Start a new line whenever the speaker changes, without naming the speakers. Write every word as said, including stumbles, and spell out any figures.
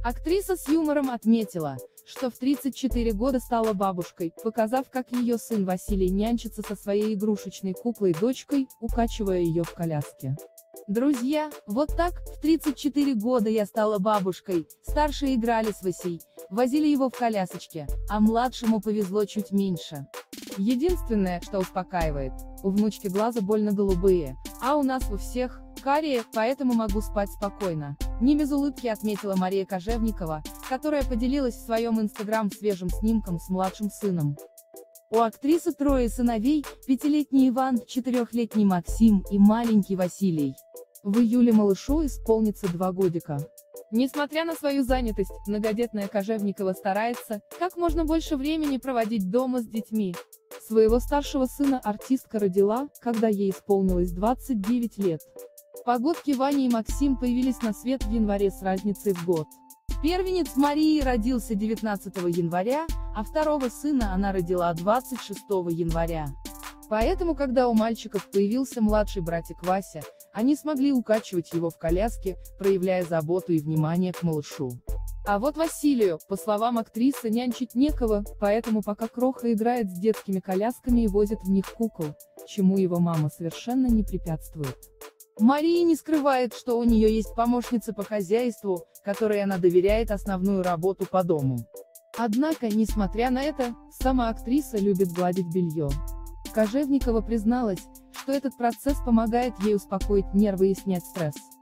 Актриса с юмором отметила, что в тридцать четыре года стала бабушкой, показав, как ее сын Василий нянчится со своей игрушечной куклой-дочкой, укачивая ее в коляске. Друзья, вот так, в тридцать четыре года я стала бабушкой, старшие играли с Васей, возили его в колясочке, а младшему повезло чуть меньше. Единственное, что успокаивает, у внучки глаза больно голубые, а у нас у всех карие, поэтому могу спать спокойно. Не без улыбки отметила Мария Кожевникова, которая поделилась в своем инстаграм свежим снимком с младшим сыном. У актрисы трое сыновей, пятилетний Иван, четырехлетний Максим и маленький Василий. В июле малышу исполнится два годика. Несмотря на свою занятость, многодетная Кожевникова старается как можно больше времени проводить дома с детьми. Своего старшего сына артистка родила, когда ей исполнилось двадцать девять лет. Погодки Ваня и Максим появились на свет в январе с разницей в год. Первенец Марии родился девятнадцатого января, а второго сына она родила двадцать шестого января. Поэтому, когда у мальчиков появился младший братик Вася, они смогли укачивать его в коляске, проявляя заботу и внимание к малышу. А вот Василию, по словам актрисы, нянчить некого, поэтому пока Кроха играет с детскими колясками и возит в них кукол, чему его мама совершенно не препятствует. Мария не скрывает, что у нее есть помощница по хозяйству, которой она доверяет основную работу по дому. Однако, несмотря на это, сама актриса любит гладить белье. Кожевникова призналась, что этот процесс помогает ей успокоить нервы и снять стресс.